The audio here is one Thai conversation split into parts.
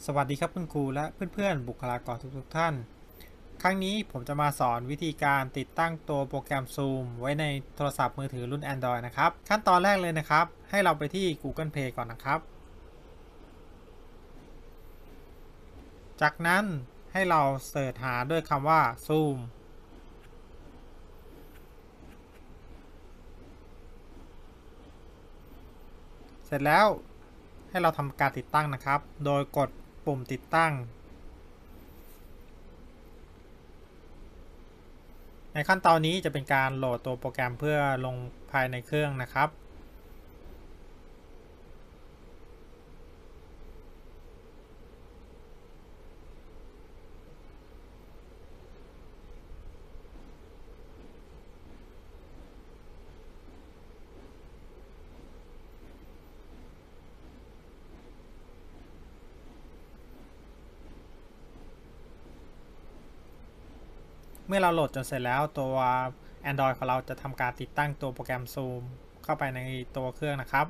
สวัสดีครับคุณครูและเพื่อนๆบุคลากรทุกท่านครั้งนี้ผมจะมาสอนวิธีการติดตั้งตัวโปรแกรม Zoom ไว้ในโทรศัพท์มือถือรุ่น Android นะครับขั้นตอนแรกเลยนะครับให้เราไปที่ Google Play ก่อนนะครับจากนั้นให้เราเสิร์ชหาด้วยคำว่า Zoom เสร็จแล้วให้เราทำการติดตั้งนะครับโดยกดปุ่มติดตั้งในขั้นตอนนี้จะเป็นการโหลดตัวโปรแกรมเพื่อลงภายในเครื่องนะครับเมื่อเราโหลดจนเสร็จแล้วตัว Android ของเราจะทำการติดตั้งตัวโปรแกรม Zoom เข้าไปในตัวเครื่องนะครับ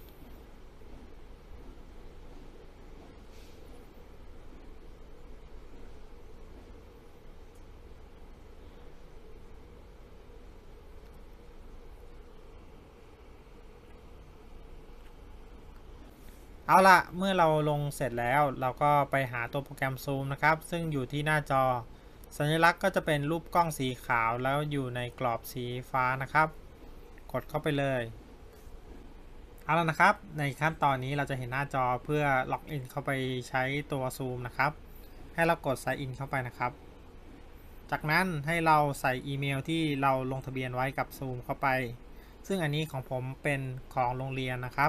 เอาละเมื่อเราลงเสร็จแล้วเราก็ไปหาตัวโปรแกรม Zoom นะครับซึ่งอยู่ที่หน้าจอสัญลักษณ์ก็จะเป็นรูปกล้องสีขาวแล้วอยู่ในกรอบสีฟ้านะครับกดเข้าไปเลยเอาละนะครับในขั้นตอนนี้เราจะเห็นหน้าจอเพื่อล็อกอินเข้าไปใช้ตัว Zoom นะครับให้เรากด Sign in เข้าไปนะครับจากนั้นให้เราใส่อีเมลที่เราลงทะเบียนไว้กับ Zoom เข้าไปซึ่งอันนี้ของผมเป็นของโรงเรียนนะครับ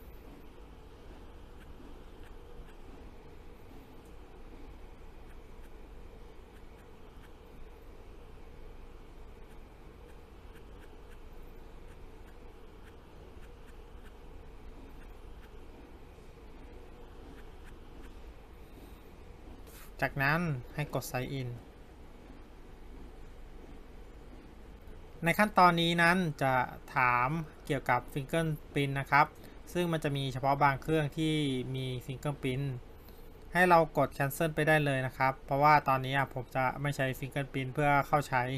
จากนั้นให้กด Sign in ในขั้นตอนนี้นั้นจะถามเกี่ยวกับ Fingerprint นะครับซึ่งมันจะมีเฉพาะบางเครื่องที่มี Fingerprint ให้เรากด Cancel ไปได้เลยนะครับเพราะว่าตอนนี้ผมจะไม่ใช้ Fingerprint เพื่อเข้าใช้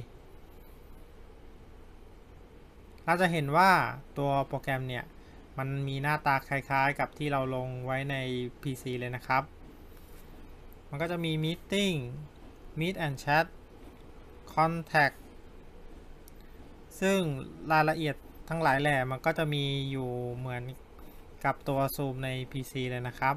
เราจะเห็นว่าตัวโปรแกรมเนี่ยมันมีหน้าตาคล้ายๆกับที่เราลงไว้ใน PC เลยนะครับมันก็จะมี Meeting Meet and Chat Contact ซึ่งรายละเอียดทั้งหลายแหล่มันก็จะมีอยู่เหมือนกับตัว Zoom ใน PC เลยนะครับ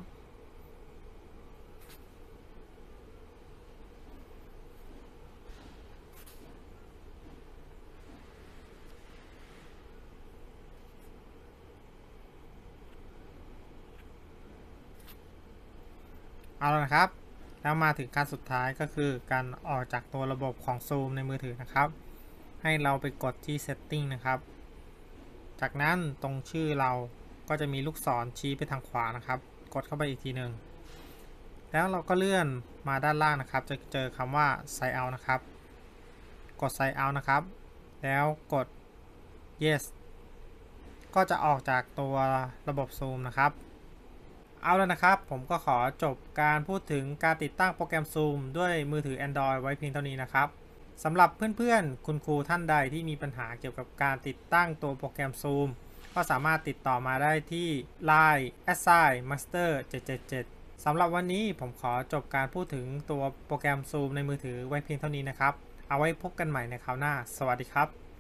เอาละนะครับแล้วมาถึงขั้นสุดท้ายก็คือการออกจากตัวระบบของ Zoom ในมือถือนะครับให้เราไปกดที่ Setting นะครับจากนั้นตรงชื่อเราก็จะมีลูกศรชี้ไปทางขวานะครับกดเข้าไปอีกทีหนึ่งแล้วเราก็เลื่อนมาด้านล่างนะครับจะเจอคำว่า Sign out นะครับกด Sign out นะครับแล้วกด Yes ก็จะออกจากตัวระบบ Zoom นะครับเอาแล้วนะครับผมก็ขอจบการพูดถึงการติดตั้งโปรแกรม Zoom ด้วยมือถือ Android ไว้เพียงเท่านี้นะครับสำหรับเพื่อนๆคุณครูท่านใดที่มีปัญหาเกี่ยวกับการติดตั้งตัวโปรแกรม Zoom ก็สามารถติดต่อมาได้ที่ Line @master 777สำหรับวันนี้ผมขอจบการพูดถึงตัวโปรแกรม Zoom ในมือถือไว้เพียงเท่านี้นะครับเอาไว้พบกันใหม่ในคราวหน้าสวัสดีครับ